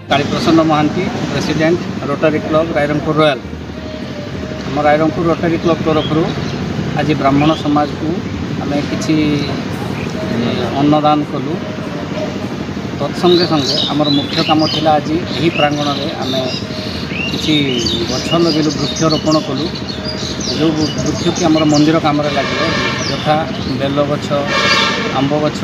Kaliprasanna Mohanty president Rotary club Rairangpur royal. आम Rairangpur rotary club तरफ आज ब्राह्मण समाज को आम कि अन्नदान कलु। तत्संगे संगे आमर मुख्य काम थिला आज यही प्रांगण में आम कि गछ लगे वृक्षरोपण कलु। जो वृक्ष की आम मंदिर कम लगे यथा बेल गछ, आंब गछ,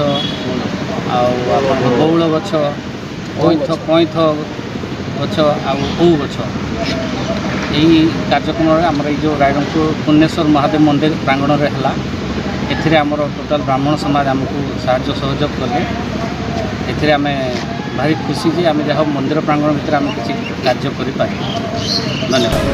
बौल गछ, कईथ गछ आउ गछ। यही कार्यक्रम आमर जो रायरंगपुर पुण्येश्वर महादेव मंदिर प्रांगण में है एथिरे आमर टोटाल ब्राह्मण समाज आमको साहाय्य सहयोग कले। एथिरे आम भारी खुशी जे आम जहाँ मंदिर प्रांगण भितर आम किसी कार्य करें। धन्यवाद।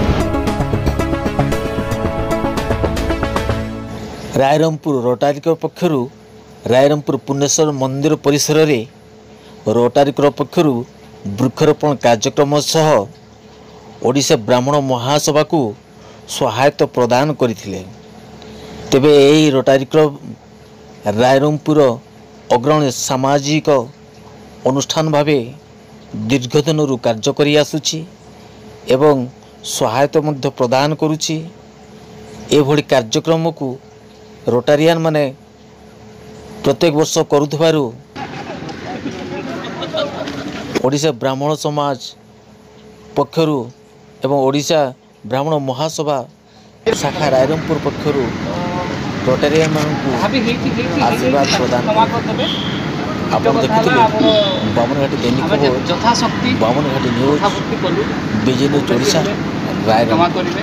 रायरंगपुर रोटारी क्लब पक्षर रायरंगपुर पुण्येश्वर मंदिर परिसर रे रोटारी क्लब पक्षर वृक्षरोपण कार्यक्रम सह ओडिशा ब्राह्मण महासभा को सहायता प्रदान करथिले। तेबे यही रोटारी क्लब रायरंगपुर अग्रणी सामाजिक अनुष्ठान भावे दीर्घदिन कार्य करि आसुछि एवं सहायता मध्य प्रदान करुछि। एभଳି कार्यक्रम को रोटारियन माने प्रत्येक वर्ष करुथबारु ओडिशा ब्राह्मण समाज पक्षरु एवं ओडिशा ब्राह्मण महासभा शाखा रायरंगपुर पक्षरु रोटारियन मानकु आशीर्वाद प्रदान आप देखुले बामनघाटी दैनिक खबर, बामनघाटी न्यूज, विजय न्यूज ओडिशा रायरंगपुर।